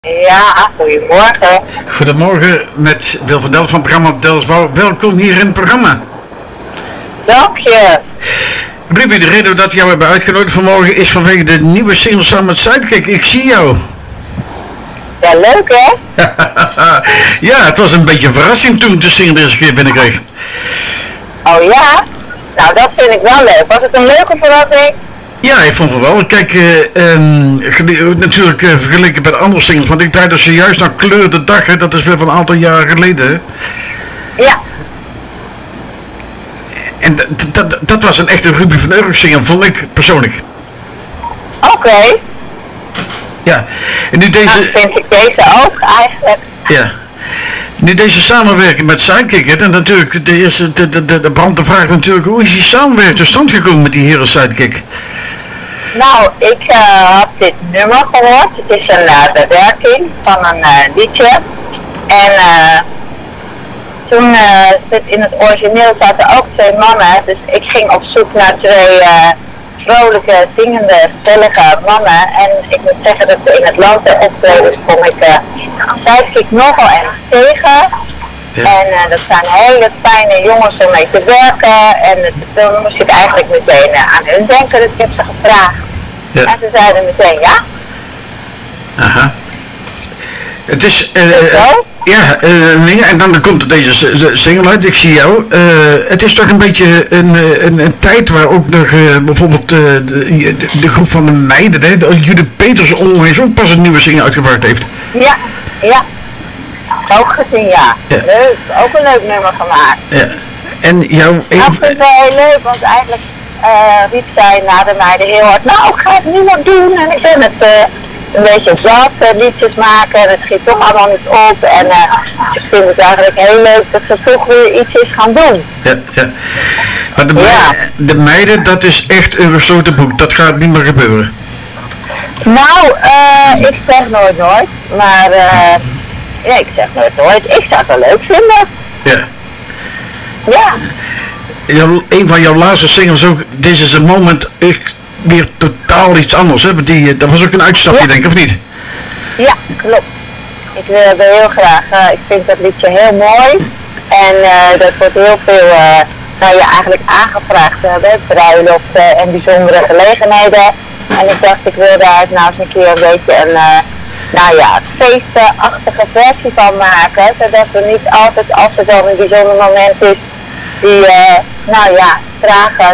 Ja, goedemorgen. Goedemorgen met Wil van Del van het programma Delsbouw. Welkom hier in het programma. Dank je. Ruby, de reden dat we jou hebben uitgenodigd vanmorgen is vanwege de nieuwe single samen met Sidekick. Ik zie jou. Ja, leuk hè? Ja, het was een beetje een verrassing toen de single deze keer binnenkreeg. Oh ja? Nou, dat vind ik wel leuk. Was het een leuke verrassing? Ja, ik vond het wel. Kijk, natuurlijk vergeleken bij de andere singles, want ik draaide zojuist naar Kleur de Dag, hè, dat is weer van een aantal jaren geleden. Hè. Ja. En dat was een echte Ruby van Eurich single, vond ik persoonlijk. Oké. Ja, en nu deze... Nou, vind ik deze ook eigenlijk. Ja. Nu deze samenwerking met Sidekick, hè, en natuurlijk de brand de vraag natuurlijk, hoe is die samenwerking tot stand gekomen met die heren Sidekick? Nou, ik had dit nummer gehoord. Het is een bewerking van een liedje. En toen in het origineel zaten ook twee mannen. Dus ik ging op zoek naar twee vrolijke, zingende, stellige mannen. En ik moet zeggen dat in het land der optredens kom ik Sidekick nogal erg tegen. Ja. En dat zijn hele fijne jongens om mee te werken. En toen moest ik eigenlijk meteen aan hun denken. Dus ik heb ze gevraagd. Ja. En ze zeiden meteen ja. Aha. Het is... ja, en dan komt deze single uit, ik zie jou. Het is toch een beetje een tijd waar ook nog bijvoorbeeld de groep van de meiden, hè, Judith Peters onlangs ook pas een nieuwe single uitgebracht heeft. Ja, ja. Ook gezien, ja. Leuk, ook een leuk nummer gemaakt. Ja. En jouw... Dat vind ik wel heel leuk, want eigenlijk riep zij na de meiden heel hard, nou ik ga het nu nog doen en ik ben het een beetje zat, liedjes maken en het schiet toch allemaal niet op en ik vind het eigenlijk heel leuk dat ze toch weer iets is gaan doen. Ja, ja. Maar de meiden, dat is echt een gesloten boek, dat gaat niet meer gebeuren. Nou, ik zeg nooit, maar ja, ik zeg nooit. Ik zou het wel leuk vinden. Ja. Ja. Een van jouw laatste singles ook, This is a Moment, weer totaal iets anders, hè? Dat was ook een uitstapje, denk ik, of niet? Ja, klopt. Ik wilde heel graag, ik vind dat liedje heel mooi. En dat wordt heel veel, eigenlijk aangevraagd bij bruiloften en bijzondere gelegenheden. En ik dacht, ik wil daar nou eens een keer een beetje een... feestachtige versie van maken, zodat we niet altijd, als er dan een bijzonder moment is, die, trage,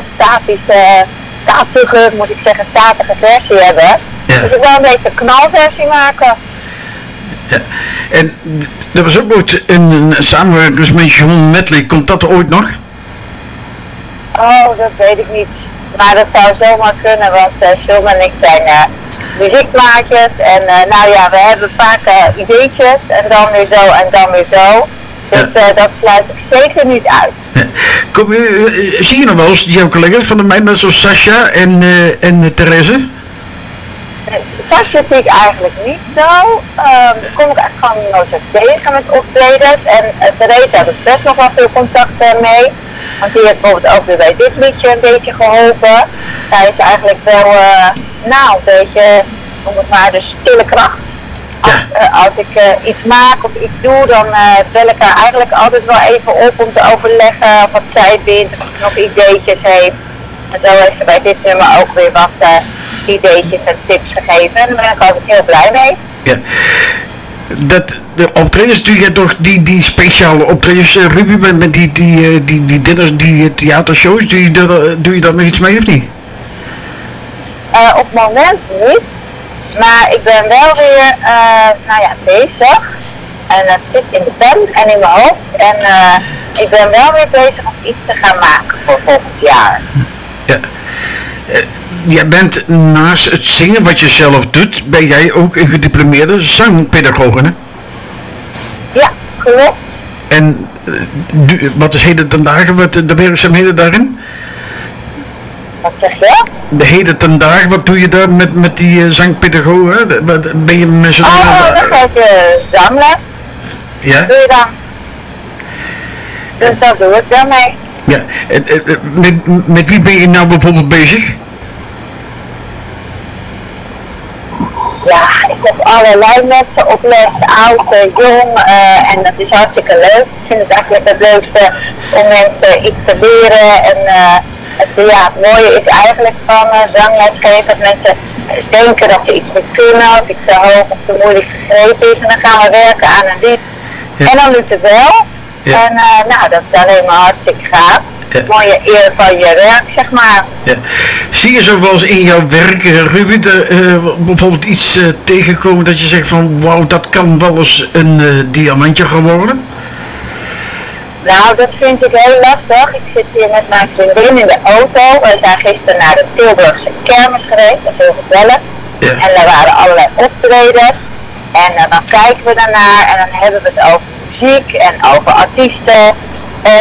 statige versie hebben. Ja. Dus ik wil een beetje een knalversie maken. Ja. En er was ook ooit een samenwerking met John Medley, komt dat er ooit nog? Oh, dat weet ik niet. Maar dat zou zomaar kunnen, want John en ik zijn muziekmaatjes en we hebben vaak ideetjes en dan weer zo en dan weer zo. Dus dat sluit ik zeker niet uit. Ja. Zie je nog wel eens jouw collega's van de meid, net zoals Sascha en Therese? Sascha zie ik eigenlijk niet zo. Daar kom ik echt gewoon nooit zo tegen met optredens. En Therese heb ik best nog wel veel contact mee. Want die heeft bijvoorbeeld ook weer bij dit liedje een beetje geholpen. Zij is eigenlijk wel, een beetje, noem het maar, de stille kracht. Als ik iets maak of iets doe, dan bel ik haar eigenlijk altijd wel even op om te overleggen wat zij vindt, of ze nog ideetjes heeft. En zo heeft ze bij dit nummer ook weer wat ideetjes en tips gegeven. En daar ben ik altijd heel blij mee. Ja. De optredens, doe je toch die speciale optredens, Ruby, met die dinners, die theatershows, doe je daar nog iets mee of niet? Op het moment niet. Maar ik ben wel weer bezig. En het zit in de pen en in mijn hoofd. En ik ben wel weer bezig om iets te gaan maken voor volgend jaar. Ja. Jij bent naast het zingen wat je zelf doet, ben jij ook een gediplomeerde zangpedagoog, hè? Ja, klopt. En wat is heden ten dagen, de werkzaamheden daarin? Wat zeg je? De heden ten dagen, wat doe je daar met die zangpedagoog? Ben je mensen... dat geef je zangles. Ja? Dat doe je dan. Dus dat doe ik dan mee. Ja, met wie ben je nou bijvoorbeeld bezig? Ja, ik heb allerlei mensen op les, oud, jong, en dat is hartstikke leuk. Ik vind het eigenlijk het leukste om mensen iets te leren. En het mooie is eigenlijk van zangles geven dat mensen denken dat ze iets moet kunnen, of iets te hoog of te moeilijk gegrepen is. En dan gaan we werken aan een lied. Ja. En dan lukt het wel. Ja. En dat is alleen maar hartstikke gaaf. Ja. Mooie eer van je werk, zeg maar. Ja. Zie je zo wel eens in jouw werk, Ruby, bijvoorbeeld iets tegenkomen dat je zegt van wauw, dat kan wel eens een diamantje geworden? Nou, dat vind ik heel lastig. Ik zit hier met mijn vriendin in de auto. We zijn gisteren naar de Tilburgse kermis geweest, dat is heel gezellig. Ja. En daar waren allerlei optredens. En dan kijken we daarnaar en dan hebben we het over muziek en over artiesten. En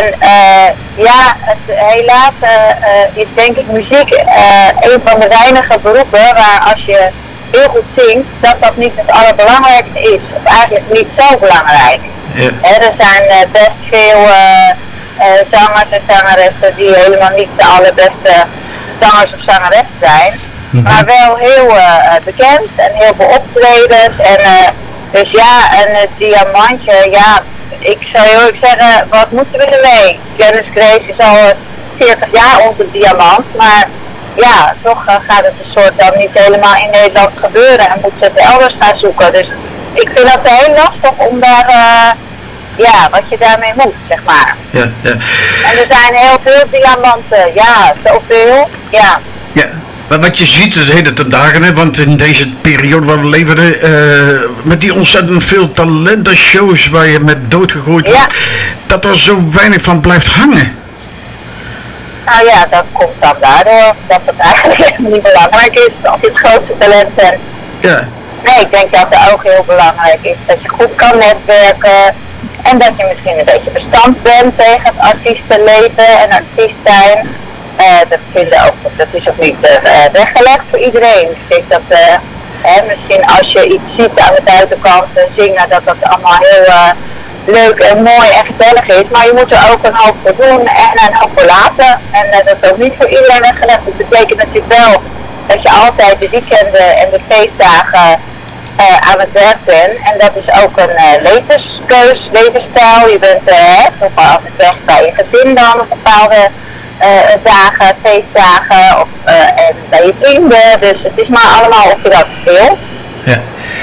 helaas is denk ik muziek een van de weinige beroepen waar als je heel goed zingt, dat niet het allerbelangrijkste is. Of eigenlijk niet zo belangrijk. Ja. Er zijn best veel zangers en zangeressen die helemaal niet de allerbeste zangers of zangeressen zijn. Mm-hmm. Maar wel heel bekend en heel veel optredens. En dus ja, een diamantje, ja. Ik zou heel erg zeggen, wat moeten we ermee? Glennis Grace is al 40 jaar onze diamant, maar ja, toch gaat het een soort dan niet helemaal in Nederland gebeuren en moet ze het elders gaan zoeken. Dus ik vind dat heel lastig om daar, wat je daarmee moet, zeg maar. Ja, ja. En er zijn heel veel diamanten, ja, zoveel, ja. Ja. Maar wat je ziet de hele ten dagen, hè, want in deze periode waar we leven, met die ontzettend veel talentenshows waar je met doodgegooid wordt, dat er zo weinig van blijft hangen. Nou ja, dat komt dan daardoor dat het eigenlijk helemaal niet belangrijk is als je het grootste talent bent. Ja. Nee, ik denk dat het ook heel belangrijk is dat je goed kan netwerken en dat je misschien een beetje bestand bent tegen het artiestenleven en artiest zijn. Dat is ook niet weggelegd voor iedereen. Ik denk dat misschien als je iets ziet aan de buitenkant zingen, dat allemaal heel leuk en mooi en gezellig is. Maar je moet er ook een hoop voor doen en een hoop voor laten. En dat is ook niet voor iedereen weggelegd. Dat betekent natuurlijk wel dat je altijd de weekenden en de feestdagen aan het werk bent. En dat is ook een levenskeus, levensstijl. Je bent toch wel altijd weg bij je gezin dan op bepaalde dagen, feestdagen of en bij je vrienden, dus het is maar allemaal of je dat wil. Ja.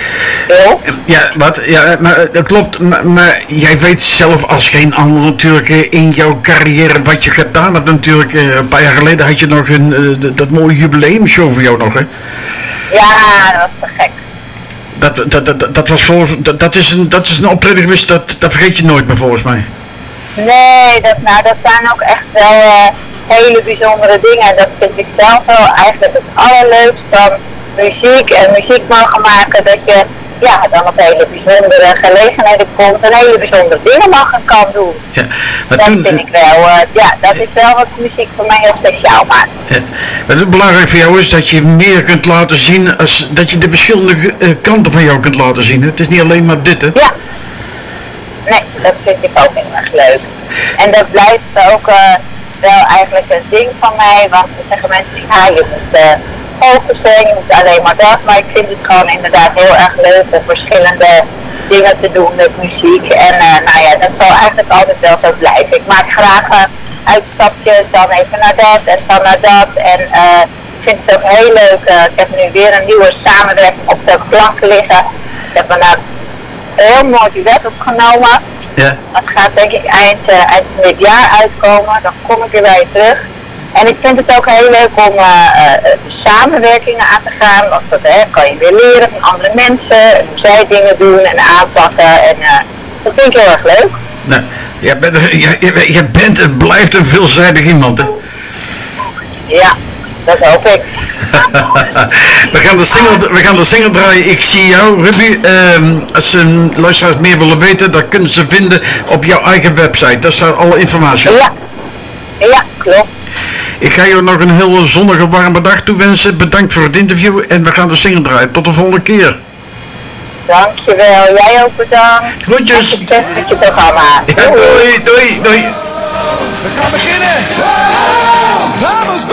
Maar dat klopt, maar jij weet zelf als geen ander natuurlijk in jouw carrière wat je gedaan hebt natuurlijk. Een paar jaar geleden had je nog dat mooie jubileumshow voor jou nog, hè? Ja, dat was te gek. Dat is een optreden geweest, dat vergeet je nooit meer volgens mij. Nee, dat zijn ook echt wel hele bijzondere dingen. En dat vind ik zelf wel eigenlijk het allerleukste van muziek en muziek mogen maken. Dat je dan op hele bijzondere gelegenheden komt en hele bijzondere dingen mag en kan doen. Ja, maar dat vind ik wel, dat is wel wat muziek voor mij heel speciaal maakt. Ja, wat het belangrijk voor jou is dat je meer kunt laten zien, als dat je de verschillende kanten van jou kunt laten zien. Hè? Het is niet alleen maar dit, hè? Ja. Nee, dat vind ik ook heel erg leuk. En dat blijft ook wel eigenlijk een ding van mij, want dan zeggen mensen, je moet focussen, je moet alleen maar dat, maar ik vind het gewoon inderdaad heel erg leuk om verschillende dingen te doen met muziek. En dat zal eigenlijk altijd wel zo blijven. Ik maak graag uitstapjes, dan even naar dat en dan naar dat. En ik vind het ook heel leuk. Ik heb nu weer een nieuwe samenwerking op de plank liggen. Ik heb een heel mooi duet opgenomen. Ja. Dat gaat denk ik eind dit jaar uitkomen. Dan kom ik weer bij je terug. En ik vind het ook heel leuk om samenwerkingen aan te gaan. Want dat kan je weer leren van andere mensen. En hoe zij dingen doen en aanpakken. En dat vind ik heel erg leuk. Nou, je bent en blijft een veelzijdig iemand, hè? Ja, dat hoop ik. we gaan de single draaien. Ik zie jou, Ruby. Als luisteraars meer willen weten, dan kunnen ze vinden op jouw eigen website. Daar staat alle informatie op. Ja, klopt. Ik ga je nog een heel zonnige, warme dag toewensen. Bedankt voor het interview en we gaan de single draaien. Tot de volgende keer. Dankjewel. Jij ook bedankt. Groetjes. Succes met je programma. Ja, doei. We gaan beginnen. Vamos